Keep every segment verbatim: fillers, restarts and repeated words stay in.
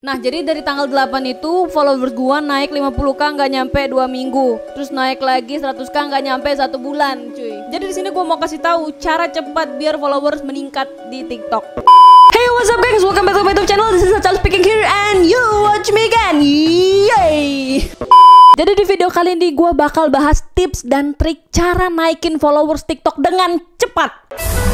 Nah, jadi dari tanggal delapan itu followers gua naik lima puluh k nggak nyampe dua minggu. Terus naik lagi seratus k nggak nyampe satu bulan, cuy. Jadi di sini gua mau kasih tahu cara cepat biar followers meningkat di TikTok. Hey, what's up guys? Welcome back to my YouTube channel. This is Achal speaking here and you watch me again. Yay! Jadi di video kali ini gue bakal bahas tips dan trik cara naikin followers TikTok dengan cepat.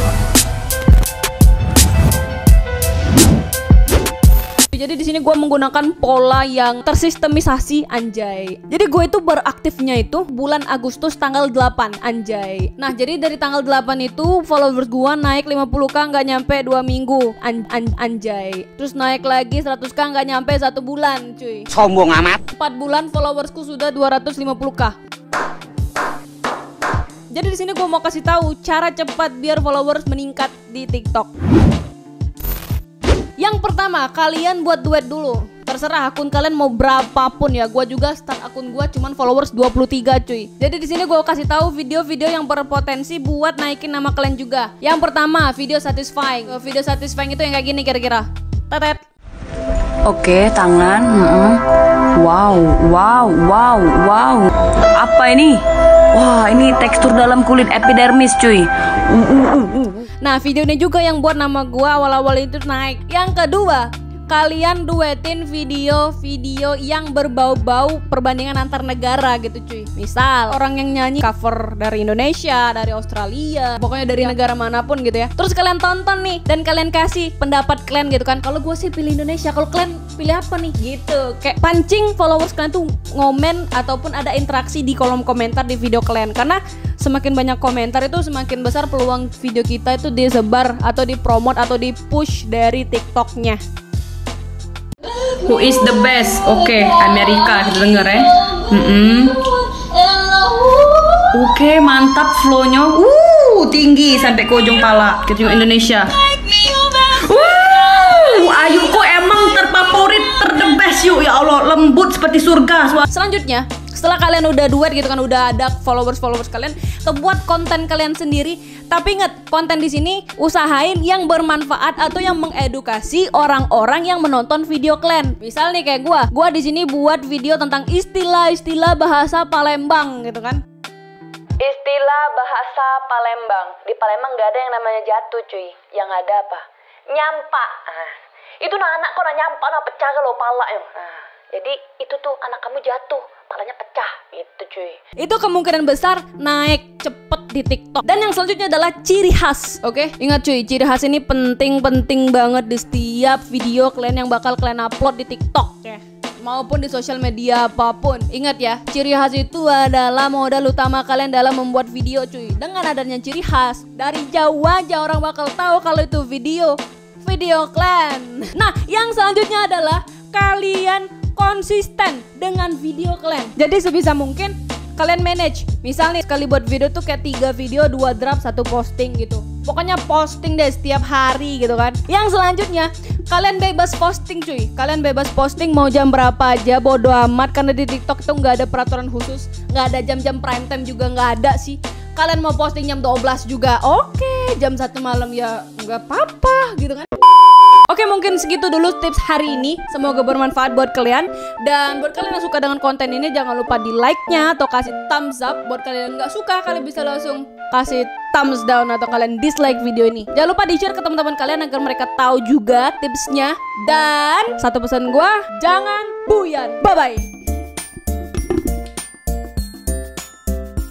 Jadi di sini gue menggunakan pola yang tersistemisasi, anjay. Jadi gue itu beraktifnya itu bulan Agustus tanggal delapan, anjay. Nah, jadi dari tanggal delapan itu followers gue naik lima puluh k nggak nyampe dua minggu, an an anjay. Terus naik lagi seratus k nggak nyampe satu bulan, cuy. Sombong amat. empat bulan followersku sudah dua ratus lima puluh k. Jadi di sini gue mau kasih tahu cara cepat biar followers meningkat di TikTok. Yang pertama, kalian buat duet dulu. Terserah akun kalian mau berapapun ya. Gua juga start akun gua cuman followers dua puluh tiga, cuy. Jadi di sini gua kasih tahu video-video yang berpotensi buat naikin nama kalian juga. Yang pertama, video satisfying. Video satisfying itu yang kayak gini kira-kira. Tetet. Oke, tangan. Mm-mm. Wow, wow, wow, wow. Apa ini? Wah, ini tekstur dalam kulit epidermis, cuy. Uh, uh, uh, uh. Nah, video ini juga yang buat nama gua awal-awal itu naik. Yang kedua, kalian duetin video-video yang berbau-bau perbandingan antar negara gitu, cuy. Misal orang yang nyanyi cover dari Indonesia, dari Australia, pokoknya dari negara manapun gitu ya. Terus kalian tonton nih dan kalian kasih pendapat kalian gitu kan. Kalau gue sih pilih Indonesia, kalau kalian pilih apa nih gitu. Kayak pancing followers kalian tuh ngomen ataupun ada interaksi di kolom komentar di video kalian. Karena semakin banyak komentar itu semakin besar peluang video kita itu disebar atau dipromot atau dipush dari TikToknya. Who is the best? Oke, okay, Amerika kita denger ya. Mm-mm. Oke, okay, mantap flownya. Uh, tinggi sampai ke ujung pala. Kita juga Indonesia. Uh, Ayuku emang terfavorit, terdebes yuk. Ya Allah, lembut seperti surga. Selanjutnya, setelah kalian udah duet gitu kan, udah ada followers-followers kalian, kebuat konten kalian sendiri. Tapi ingat, konten di sini usahain yang bermanfaat atau yang mengedukasi orang-orang yang menonton video kalian. Misal nih kayak gua, gua di sini buat video tentang istilah-istilah bahasa Palembang gitu kan. Istilah bahasa Palembang. Di Palembang nggak ada yang namanya jatuh, cuy. Yang ada apa? Nyampak. Ah, itu nah anak kok nah nyampak nah pecah kalau pala yang. Ah, jadi itu tuh anak kamu jatuh, palanya pecah gitu, cuy. Itu kemungkinan besar naik cepet di TikTok. Dan yang selanjutnya adalah ciri khas. Oke, okay? Ingat cuy, ciri khas ini penting-penting banget di setiap video kalian yang bakal kalian upload di TikTok ya, maupun di sosial media apapun. Ingat ya, ciri khas itu adalah modal utama kalian dalam membuat video, cuy. Dengan adanya ciri khas, dari jauh aja orang bakal tahu kalau itu video video kalian. Nah, yang selanjutnya adalah kalian konsisten dengan video kalian. Jadi sebisa mungkin kalian manage. Misal nih sekali buat video tuh kayak tiga video, dua draft, satu posting gitu. Pokoknya posting deh setiap hari gitu kan. Yang selanjutnya, kalian bebas posting, cuy. Kalian bebas posting mau jam berapa aja, bodo amat. Karena di TikTok itu nggak ada peraturan khusus, nggak ada jam-jam prime time juga nggak ada sih. Kalian mau posting jam dua belas juga oke, okay. Jam satu malam ya nggak apa-apa gitu kan. Oke, mungkin segitu dulu tips hari ini. Semoga bermanfaat buat kalian. Dan buat kalian yang suka dengan konten ini, jangan lupa di like-nya atau kasih thumbs up. Buat kalian yang nggak suka, kalian bisa langsung kasih thumbs down atau kalian dislike video ini. Jangan lupa di-share ke teman-teman kalian agar mereka tahu juga tipsnya. Dan satu pesan gue, jangan buyan. Bye-bye.